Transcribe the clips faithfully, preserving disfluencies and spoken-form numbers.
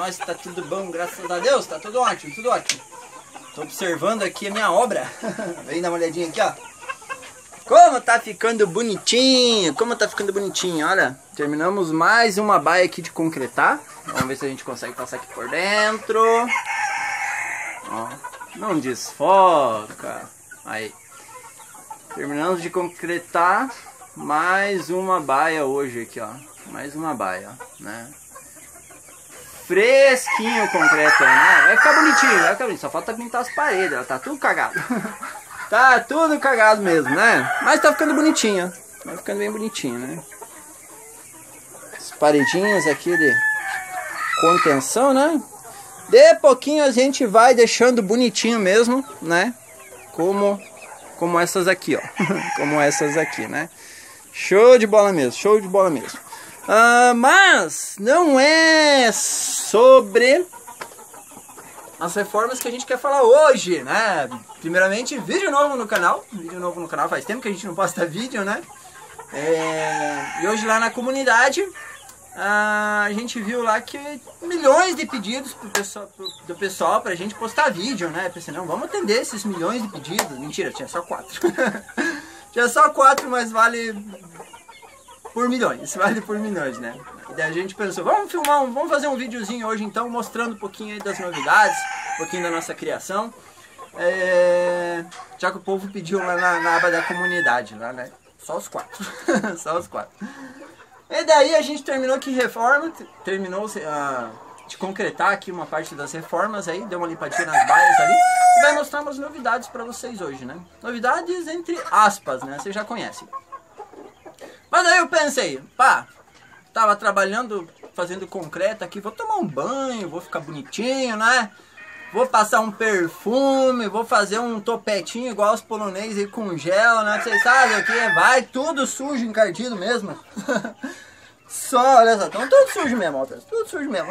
nós tá tudo bom, graças a Deus, tá tudo ótimo, tudo ótimo. Tô observando aqui a minha obra. Vem dar uma olhadinha aqui, ó. Como tá ficando bonitinho, como tá ficando bonitinho, olha. Terminamos mais uma baia aqui de concretar. Vamos ver se a gente consegue passar aqui por dentro. Ó, não desfoca. Aí. Terminamos de concretar mais uma baia hoje aqui, ó. Mais uma baia, né? Fresquinho o concreto aí, né? Vai ficar bonitinho, vai ficar bonitinho. Só falta pintar as paredes, ó. Tá tudo cagado. Tá tudo cagado mesmo, né? Mas tá ficando bonitinho, ó. Tá ficando bem bonitinho, né? As paredinhas aqui de contenção, né? De pouquinho a gente vai deixando bonitinho mesmo, né? Como, como essas aqui, ó. Como essas aqui, né? Show de bola mesmo, show de bola mesmo. Uh, mas não é sobre as reformas que a gente quer falar hoje, né? Primeiramente, vídeo novo no canal. Vídeo novo no canal, faz tempo que a gente não posta vídeo, né? É... E hoje lá na comunidade, uh, a gente viu lá que milhões de pedidos pro pessoal, pro, do pessoal pra gente postar vídeo, né? Eu pensei, não, vamos atender esses milhões de pedidos. Mentira, tinha só quatro. Tinha só quatro, mas vale por milhões, vale por milhões, né? E daí a gente pensou, vamos filmar, um, vamos fazer um videozinho hoje então, mostrando um pouquinho aí das novidades, um pouquinho da nossa criação. É... Já que o povo pediu lá na, na aba da comunidade, lá, né? Só os quatro, só os quatro. E daí a gente terminou aqui reforma, terminou uh, de concretar aqui uma parte das reformas aí, deu uma limpadinha nas baias ali, e vai mostrar umas novidades pra vocês hoje, né? Novidades entre aspas, né? Vocês já conhecem. Mas aí eu pensei, pá, tava trabalhando, fazendo concreto aqui, vou tomar um banho, vou ficar bonitinho, né? Vou passar um perfume, vou fazer um topetinho igual os poloneses aí com gel, né? Vocês sabem o que é? Vai tudo sujo, encardido mesmo. Só, olha só, estão tudo sujo mesmo, ó, tudo sujo mesmo.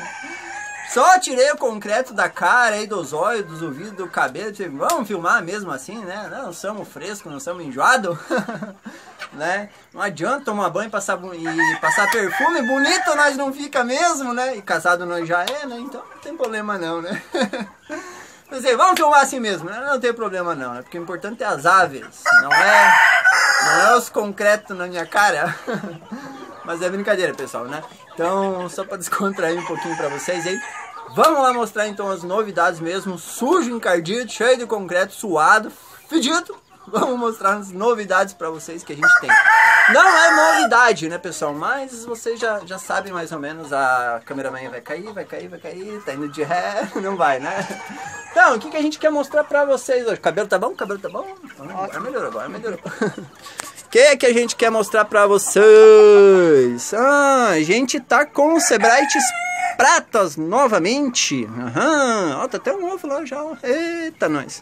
Só tirei o concreto da cara aí, dos olhos, dos ouvidos, do cabelo. Tipo, vamos filmar mesmo assim, né? Não somos frescos, não somos enjoados. Né? Não adianta tomar banho passar, e passar perfume. Bonito nós não fica mesmo, né? E casado nós já é, né? Então não tem problema não, né? Pensei, vamos filmar assim mesmo, né? Não tem problema não, né? Porque o importante é as aves. Não é, não é os concretos na minha cara. Mas é brincadeira, pessoal, né? Então, só para descontrair um pouquinho para vocês aí, vamos lá mostrar então as novidades mesmo, sujo, encardido, cheio de concreto, suado, fedido. Vamos mostrar as novidades para vocês que a gente tem. Não é novidade, né, pessoal? Mas vocês já, já sabem mais ou menos, a cameraman vai cair, vai cair, vai cair, tá indo de ré, não vai, né? Então, o que, que a gente quer mostrar para vocês hoje? Cabelo tá bom? Cabelo tá bom? Agora melhorou, agora melhorou. O que que a gente quer mostrar pra vocês? Ah, a gente tá com os Sebrites pratas novamente. Aham, ó, tá até um ovo lá já. Eita, nós.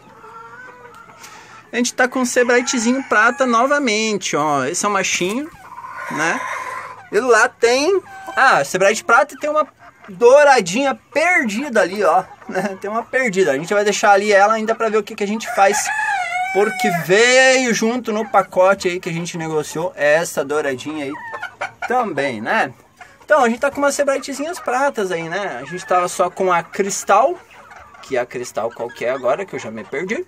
A gente tá com o Sebritezinho prata novamente, ó. Esse é o machinho, né? E lá tem... Ah, Sebrite prata tem uma douradinha perdida ali, ó. Tem uma perdida. A gente vai deixar ali ela ainda pra ver o que que a gente faz... Porque veio junto no pacote aí que a gente negociou essa douradinha aí também, né? Então, a gente tá com umas Sebritezinhas pratas aí, né? A gente tava só com a Cristal, que é a Cristal qualquer agora, que eu já me perdi.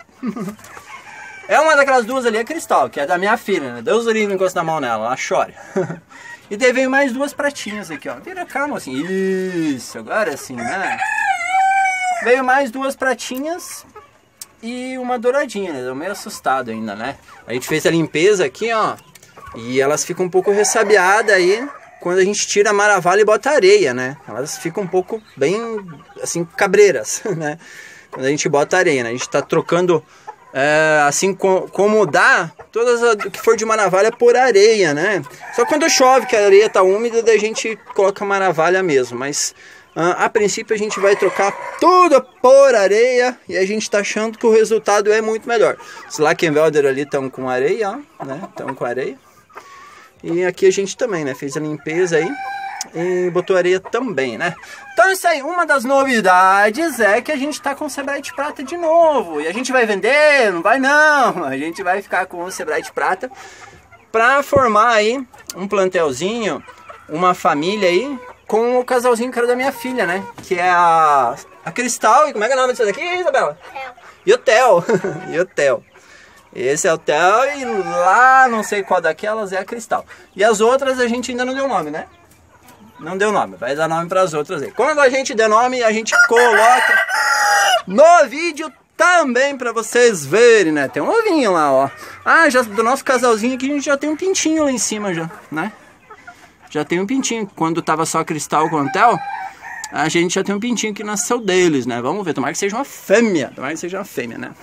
É uma daquelas duas ali, a Cristal, que é da minha filha, né? Deus o livre encosta a mão nela, ela chora. E daí veio mais duas pratinhas aqui, ó. Vira calma assim, isso, agora sim, né? Veio mais duas pratinhas... E uma douradinha, né? Eu meio assustado ainda, né? A gente fez a limpeza aqui, ó. E elas ficam um pouco ressabiadas aí quando a gente tira a maravalha e bota areia, né? Elas ficam um pouco bem, assim, cabreiras, né? Quando a gente bota areia, né? A gente tá trocando, é, assim, com, como dá, todas as que for de maravalha por areia, né? Só quando chove, que a areia tá úmida, daí a gente coloca maravalha mesmo, mas... Uh, a princípio a gente vai trocar tudo por areia e a gente tá achando que o resultado é muito melhor. Os Lackenwälder ali estão com areia, ó, né? Estão com areia. E aqui a gente também, né? Fez a limpeza aí e botou areia também, né? Então isso aí, uma das novidades é que a gente tá com o Sebrite prata de novo. E a gente vai vender? Não vai não. A gente vai ficar com o Sebrite prata para formar aí um plantelzinho, uma família aí com o casalzinho que era da minha filha, né? Que é a, a Cristal. E como é que é o nome disso daqui, Isabela? Theo. E o Theo. E o Theo. Esse é o Theo e lá não sei qual daquelas é a Cristal. E as outras a gente ainda não deu nome, né? Não deu nome, vai dar nome para as outras aí. Quando a gente der nome, a gente coloca no vídeo também para vocês verem, né? Tem um ovinho lá, ó. Ah, já do nosso casalzinho aqui a gente já tem um pintinho lá em cima já, né? Já tem um pintinho. Quando tava só Cristal com o Theo, a gente já tem um pintinho que nasceu deles, né? Vamos ver, tomara que seja uma fêmea. Tomara que seja uma fêmea, né?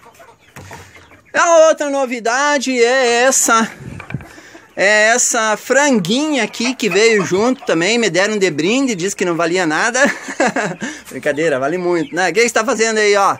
A outra novidade é essa, é essa franguinha aqui que veio junto também, me deram de brinde, disse que não valia nada. Brincadeira, vale muito, né? O que você está fazendo aí, ó?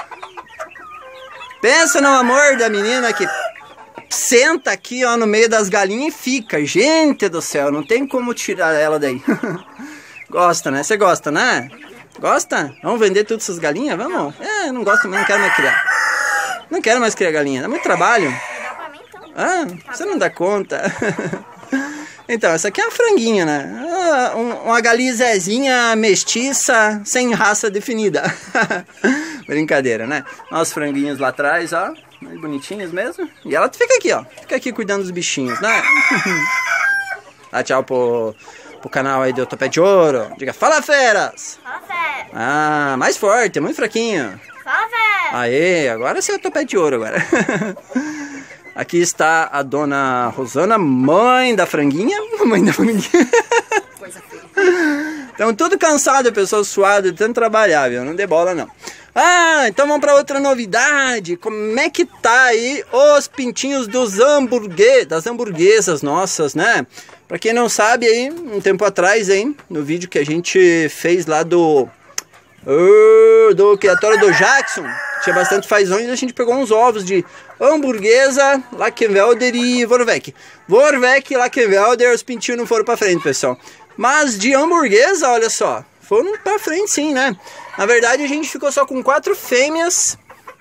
Pensa no amor da menina que senta aqui, ó, no meio das galinhas e fica. Gente do céu, não tem como tirar ela daí. Gosta, né? Você gosta, né? Gosta? Vamos vender todas essas galinhas? Vamos? É, não gosto, mas não quero mais criar. Não quero mais criar galinha, dá muito trabalho. Dá pra mim então. Ah, você não dá conta. Então, essa aqui é a franguinha, né? Uma galizezinha mestiça, sem raça definida. Brincadeira, né? Olha os franguinhos lá atrás, ó. Bonitinhos mesmo. E ela fica aqui, ó. Fica aqui cuidando dos bichinhos, né? Dá tchau pro, pro canal aí do Topete de Ouro. Diga, fala feras! Fala, Fé. Ah, mais forte, é muito fraquinho. Fala, Fé. Aê, agora sim é o Topete de Ouro agora. Aqui está a dona Rosana, mãe da franguinha. Mãe da franguinha. Coisa feia. Então tudo cansado, pessoal, suado de tanto trabalhar, viu? Não dê bola não. Ah, então vamos para outra novidade. Como é que tá aí os pintinhos dos hambúrguer, das hamburguesas nossas, né? Pra quem não sabe aí, um tempo atrás aí, no vídeo que a gente fez lá do... Uh, do criatório do Jackson, tinha bastante fazões, a gente pegou uns ovos de hamburguesa, Lackenwelder e Vorwerk. Vorwerk e Lackenwelder, os pintinhos não foram pra frente, pessoal. Mas de hamburguesa, olha só, foram pra frente sim, né? Na verdade a gente ficou só com quatro fêmeas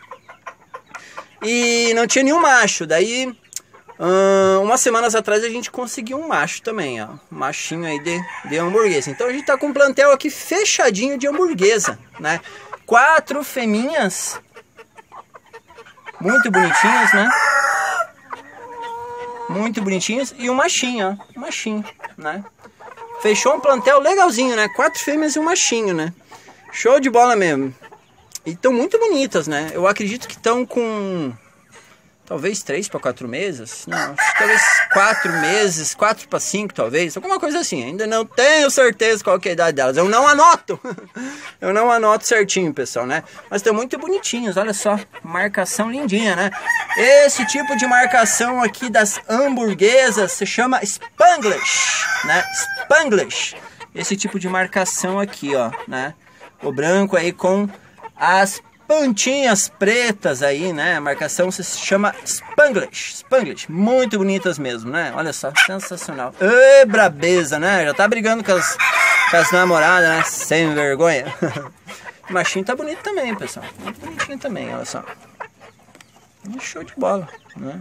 e não tinha nenhum macho. Daí, uh, umas semanas atrás a gente conseguiu um macho também, ó. Um machinho aí de, de hamburguesa. Então a gente tá com um plantel aqui fechadinho de hamburguesa, né? Quatro feminhas, muito bonitinhas, né? Muito bonitinhas. E um machinho, ó. Um machinho, né? Fechou um plantel legalzinho, né? Quatro fêmeas e um machinho, né? Show de bola mesmo. E estão muito bonitas, né? Eu acredito que estão com... talvez três para quatro meses. Não, acho que talvez quatro meses, quatro para cinco talvez. Alguma coisa assim. Ainda não tenho certeza qual que é a idade delas. Eu não anoto. Eu não anoto certinho, pessoal, né? Mas estão muito bonitinhos, olha só. Marcação lindinha, né? Esse tipo de marcação aqui das hamburguesas se chama Spanglish, né? Spanglish. Esse tipo de marcação aqui, ó, né? O branco aí com as pontinhas pretas aí, né? A marcação se chama Spanglish. Spanglish. Muito bonitas mesmo, né? Olha só, sensacional. Ê, brabeza, né? Já tá brigando com as, com as namoradas, né? Sem vergonha. O machinho tá bonito também, pessoal. Muito bonitinho também, olha só. Show de bola, né?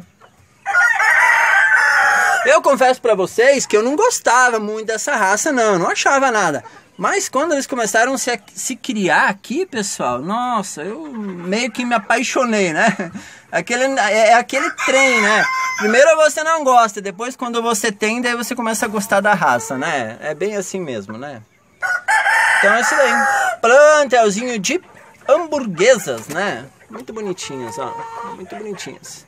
Eu confesso pra vocês que eu não gostava muito dessa raça, não. Eu não achava nada. Mas quando eles começaram a se, se criar aqui, pessoal, nossa, eu meio que me apaixonei, né? Aquele, é, é aquele trem, né? Primeiro você não gosta, depois quando você tem, daí você começa a gostar da raça, né? É bem assim mesmo, né? Então é isso daí. Plantelzinho de hamburguesas, né? Muito bonitinhas, ó. Muito bonitinhas.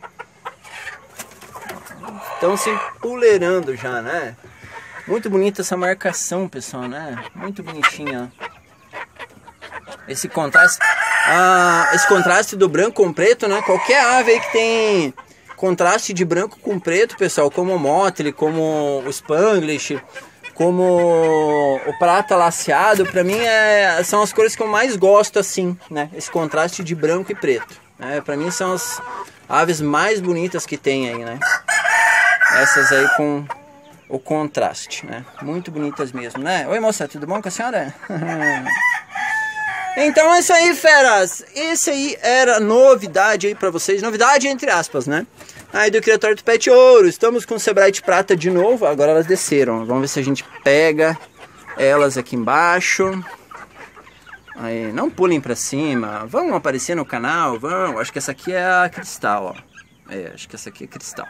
Estão se empoleirando já, né? Muito bonita essa marcação, pessoal, né? Muito bonitinha. Esse contraste, ah, esse contraste do branco com preto, né? Qualquer ave aí que tem contraste de branco com preto, pessoal, como o Motley, como o Spanglish, como o prata laceado, pra mim é, são as cores que eu mais gosto, assim, né? Esse contraste de branco e preto, né? Pra mim são as aves mais bonitas que tem aí, né? Essas aí com o contraste, né? Muito bonitas mesmo, né? Oi, moça, tudo bom com a senhora? Então é isso aí, feras. Esse aí era novidade aí pra vocês. Novidade entre aspas, né? Aí do criatório do Pet Ouro. Estamos com o Sebright Prata de novo. Agora elas desceram. Vamos ver se a gente pega elas aqui embaixo. Aí, não pulem pra cima. Vão aparecer no canal, vão. Acho que essa aqui é a Cristal, ó. É, acho que essa aqui é Cristal.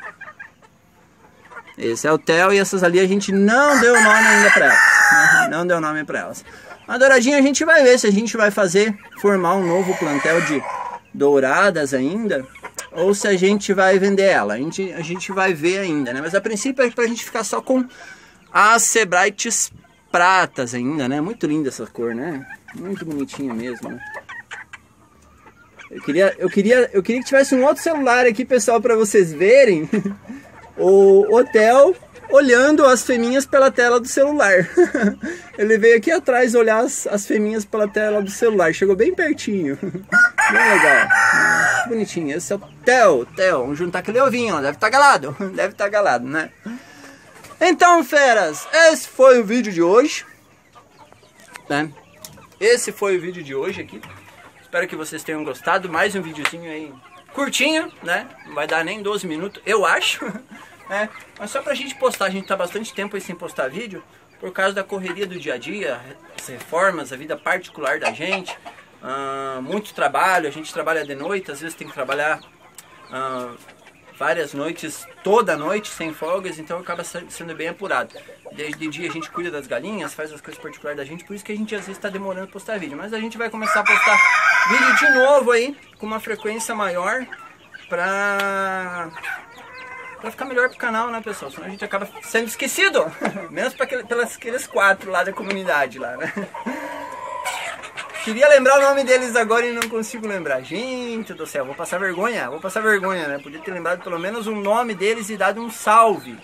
Esse é o Theo e essas ali a gente não deu nome ainda pra elas. Não deu nome pra elas. A douradinha a gente vai ver se a gente vai fazer, formar um novo plantel de douradas ainda, ou se a gente vai vender ela. A gente, a gente vai ver ainda, né? Mas a princípio é pra gente ficar só com as Sebrightes pratas ainda, né? Muito linda essa cor, né? Muito bonitinha mesmo, né? Eu queria, eu queria, eu queria que tivesse um outro celular aqui, pessoal, pra vocês verem o hotel olhando as fêmeas pela tela do celular. Ele veio aqui atrás olhar as, as fêmeas pela tela do celular. Chegou bem pertinho. Bem legal. Muito bonitinho. Esse é o Theo. Theo. Vamos juntar aquele ovinho. Deve estar galado. Deve estar galado, né? Então, feras, esse foi o vídeo de hoje. Né? Esse foi o vídeo de hoje aqui. Espero que vocês tenham gostado. Mais um videozinho aí curtinho, né? Não vai dar nem doze minutos, eu acho. É, mas só pra gente postar, a gente tá bastante tempo aí sem postar vídeo, por causa da correria do dia a dia, as reformas, a vida particular da gente, uh, muito trabalho, a gente trabalha de noite, às vezes tem que trabalhar uh, várias noites, toda noite, sem folgas, então acaba sendo bem apurado. Desde dia a gente cuida das galinhas, faz as coisas particulares da gente, por isso que a gente às vezes tá demorando a postar vídeo, mas a gente vai começar a postar vídeo de novo aí, com uma frequência maior, pra... Pra ficar melhor pro canal, né, pessoal? Senão a gente acaba sendo esquecido. Menos pra aquele, pelas aqueles quatro lá da comunidade lá, né? Queria lembrar o nome deles agora e não consigo lembrar. Gente do céu, vou passar vergonha. Vou passar vergonha, né? Podia ter lembrado pelo menos o nome deles e dado um salve.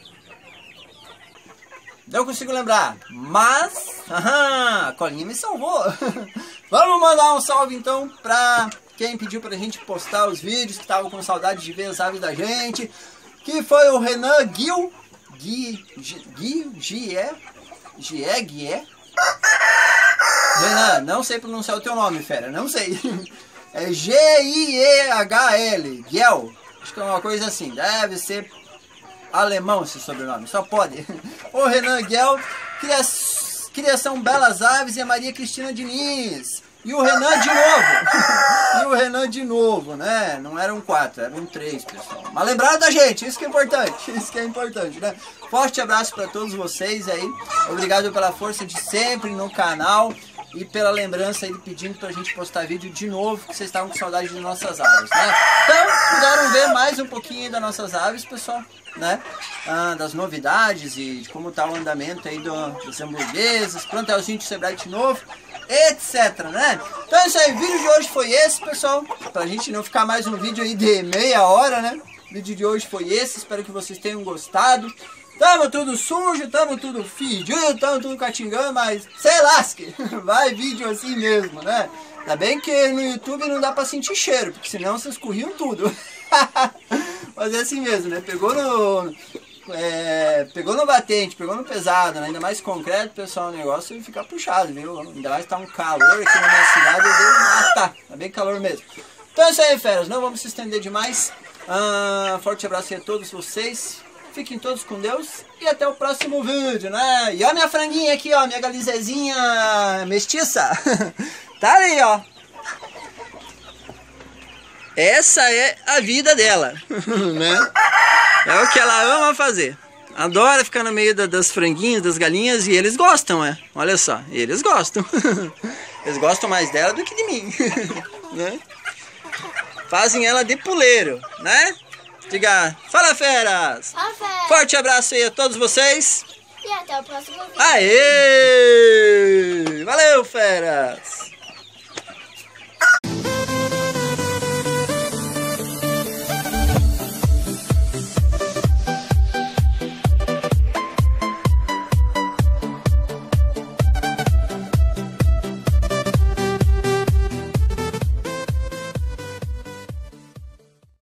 Não consigo lembrar. Mas... Aham, a colinha me salvou. Vamos mandar um salve então pra quem pediu pra gente postar os vídeos, que estavam com saudade de ver as aves da gente. Que foi o Renan Gil, Gui, Gui, Gié, Gié, Gié. Renan, não sei pronunciar o teu nome, fera, não sei. É G I E H L, Giel. Acho que é uma coisa assim, deve ser alemão esse sobrenome, só pode. O Renan Giel, Criação Belas Aves e a Maria Cristina Diniz. E o Renan de novo. E o Renan de novo, né? Não eram quatro, eram três, pessoal. Mas lembraram da gente, isso que é importante. Isso que é importante, né? Forte abraço para todos vocês aí. Obrigado pela força de sempre no canal. E pela lembrança aí pedindo pra gente postar vídeo de novo, que vocês estavam com saudade de nossas aves, né? Então, puderam ver mais um pouquinho das nossas aves, pessoal, né? Ah, das novidades e de como tá o andamento aí do, dos hamburgueses, plantelzinho de Sebright novo, etc, né? Então é isso aí, o vídeo de hoje foi esse, pessoal, pra gente não ficar mais um vídeo aí de meia hora, né? O vídeo de hoje foi esse, espero que vocês tenham gostado. Tamo tudo sujo, tamo tudo fedido, tamo tudo catingando, mas sei lasque, vai vídeo assim mesmo, né? Ainda bem que no YouTube não dá pra sentir cheiro, porque senão vocês corriam tudo. Mas é assim mesmo, né? Pegou no... É, pegou no batente, pegou no pesado, né? Ainda mais concreto, pessoal, o negócio fica puxado, viu? Ainda mais tá um calor aqui na minha cidade, eu devo matar, tá bem calor mesmo. Então é isso aí, feras, não vamos se estender demais. Ah, forte abraço a todos vocês. Fiquem todos com Deus e até o próximo vídeo, né? E ó minha franguinha aqui, ó, minha galizezinha mestiça. Tá aí, ó. Essa é a vida dela, né? É o que ela ama fazer. Adora ficar no meio da, das franguinhas, das galinhas, e eles gostam, é. Olha só, eles gostam. Eles gostam mais dela do que de mim, né? Fazem ela de puleiro, né? Diga, fala feras! Fala, feras! Forte abraço aí a todos vocês! E até o próximo vídeo! Aê! Valeu, feras!